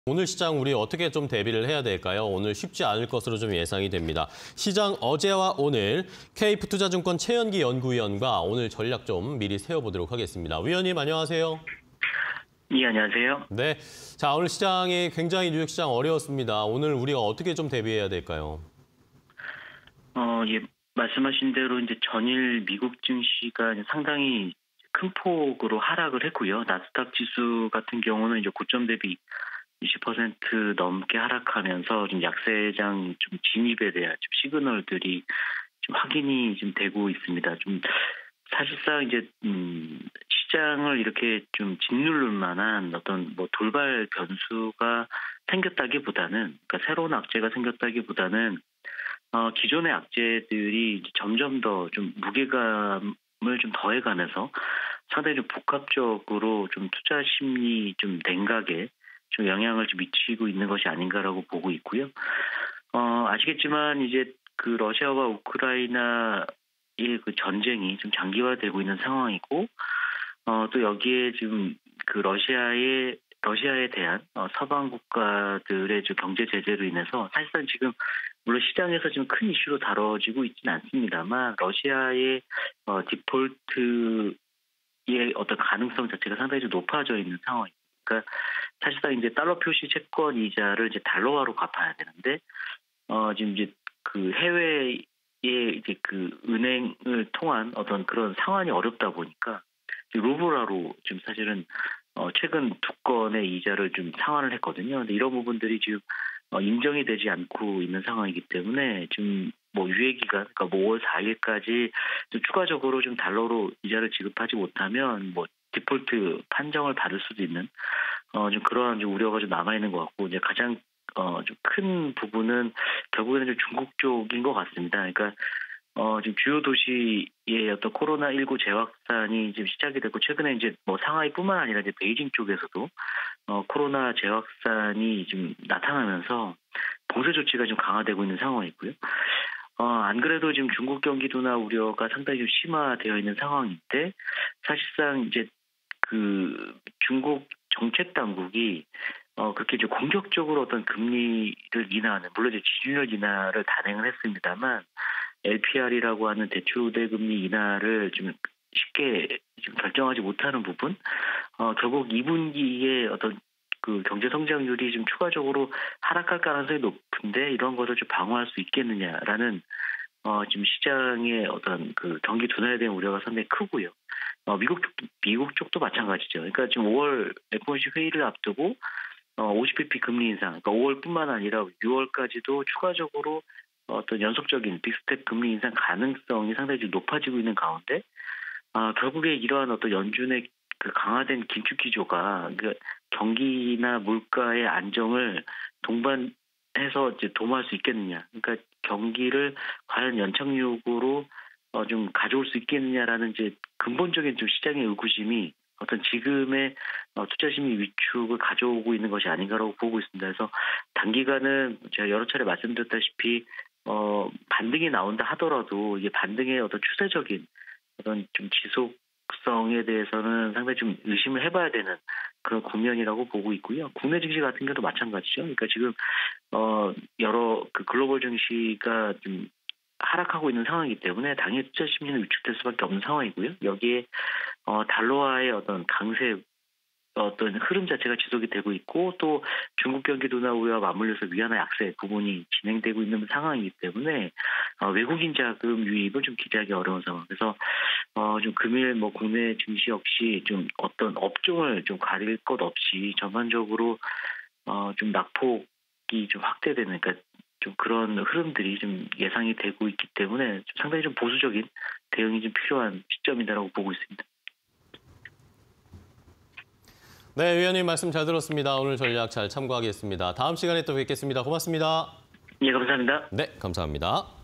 오늘 시장 우리 어떻게 좀 대비를 해야 될까요? 오늘 쉽지 않을 것으로 좀 예상이 됩니다. 시장 어제와 오늘 KF투자증권 최연기 연구위원과 오늘 전략 좀 미리 세워보도록 하겠습니다. 위원님 안녕하세요. 예, 안녕하세요. 네, 자 오늘 시장이 굉장히 뉴욕 시장 어려웠습니다. 오늘 우리가 어떻게 좀 대비해야 될까요? 예, 말씀하신 대로 이제 전일 미국 증시가 상당히 큰 폭으로 하락을 했고요. 나스닥 지수 같은 경우는 이제 고점 대비 20% 넘게 하락하면서 좀 약세장 좀 진입에 대한 좀 시그널들이 좀 확인이 좀 되고 있습니다. 좀 사실상 이제 시장을 이렇게 좀 짓누를 만한 어떤 뭐 돌발 변수가 생겼다기보다는, 그러니까 새로운 악재가 생겼다기보다는 기존의 악재들이 이제 점점 더 좀 무게감을 좀 더해가면서 상당히 좀 복합적으로 좀 투자 심리 좀 냉각에 좀 영향을 좀 미치고 있는 것이 아닌가라고 보고 있고요. 아시겠지만 이제 그 러시아와 우크라이나의 그 전쟁이 좀 장기화되고 있는 상황이고, 또 여기에 지금 그 러시아에 대한 서방 국가들의 좀 경제 제재로 인해서 사실상 지금 물론 시장에서 지금 큰 이슈로 다뤄지고 있지는 않습니다만 러시아의 디폴트의 어떤 가능성 자체가 상당히 좀 높아져 있는 상황입니다. 그러니까 사실상 이제 달러 표시 채권 이자를 이제 달러화로 갚아야 되는데 지금 이제 그 해외에 이제 그 은행을 통한 어떤 그런 상환이 어렵다 보니까 루블화로 지금 사실은 최근 두 건의 이자를 좀 상환을 했거든요. 근데 이런 부분들이 지금 인정이 되지 않고 있는 상황이기 때문에 지금 뭐 유예 기간, 그러니까 뭐 5월 4일까지 좀 추가적으로 좀 달러로 이자를 지급하지 못하면 뭐 디폴트 판정을 받을 수도 있는 좀 그러한 좀 우려가 좀 남아 있는 것 같고, 이제 가장 좀 큰 부분은 결국에는 좀 중국 쪽인 것 같습니다. 그러니까 지금 주요 도시의 어떤 코로나19 재확산이 지금 시작이 됐고, 최근에 이제 뭐 상하이뿐만 아니라 이제 베이징 쪽에서도 코로나 재확산이 좀 나타나면서 봉쇄 조치가 좀 강화되고 있는 상황이고요. 안 그래도 지금 중국 경기도나 우려가 상당히 좀 심화되어 있는 상황인데, 사실상 이제 그 중국 정책 당국이 그렇게 이제 공격적으로 어떤 금리를 인하하는, 물론 이제 지준율 인하를 단행을 했습니다만 LPR이라고 하는 대출우대 금리 인하를 좀 쉽게 좀 결정하지 못하는 부분, 결국 2분기에 어떤 그 경제 성장률이 좀 추가적으로 하락할 가능성이 높은데 이런 것을 좀 방어할 수 있겠느냐라는 지금 시장의 어떤 그 경기 둔화에 대한 우려가 상당히 크고요. 미국 쪽도 마찬가지죠. 그러니까 지금 5월 FOMC 회의를 앞두고 50bp 금리 인상, 그러니까 5월뿐만 아니라 6월까지도 추가적으로 어떤 연속적인 빅스텝 금리 인상 가능성이 상당히 좀 높아지고 있는 가운데, 결국에 이러한 어떤 연준의 그 강화된 긴축 기조가 그 경기나 물가의 안정을 동반해서 이제 도모할 수 있겠느냐, 그러니까 경기를 과연 연착륙으로 좀 가져올 수 있겠느냐라는 이제 근본적인 좀 시장의 의구심이 어떤 지금의 투자 심리 위축을 가져오고 있는 것이 아닌가라고 보고 있습니다. 그래서 단기간은 제가 여러 차례 말씀드렸다시피 반등이 나온다 하더라도 이게 반등의 어떤 추세적인 어떤 좀 지속성에 대해서는 상당히 좀 의심을 해봐야 되는 그런 국면이라고 보고 있고요. 국내 증시 같은 경우도 마찬가지죠. 그러니까 지금 여러 그 글로벌 증시가 좀 하락하고 있는 상황이기 때문에 당연히 투자 심리는 위축될 수밖에 없는 상황이고요. 여기에 달러화의 어떤 강세 어떤 흐름 자체가 지속이 되고 있고, 또 중국 경기 둔화 우려와 맞물려서 위안화 약세 부분이 진행되고 있는 상황이기 때문에 외국인 자금 유입을 좀 기대하기 어려운 상황. 그래서 좀 금일 뭐 국내 증시 역시 좀 어떤 업종을 좀 가릴 것 없이 전반적으로 좀 낙폭이 좀 확대되는, 그러니까 좀 그런 흐름들이 좀 예상이 되고 있기 때문에 좀 상당히 좀 보수적인 대응이 좀 필요한 시점이다라고 보고 있습니다. 네, 위원님 말씀 잘 들었습니다. 오늘 전략 잘 참고하겠습니다. 다음 시간에 또 뵙겠습니다. 고맙습니다. 예, 감사합니다. 네, 감사합니다.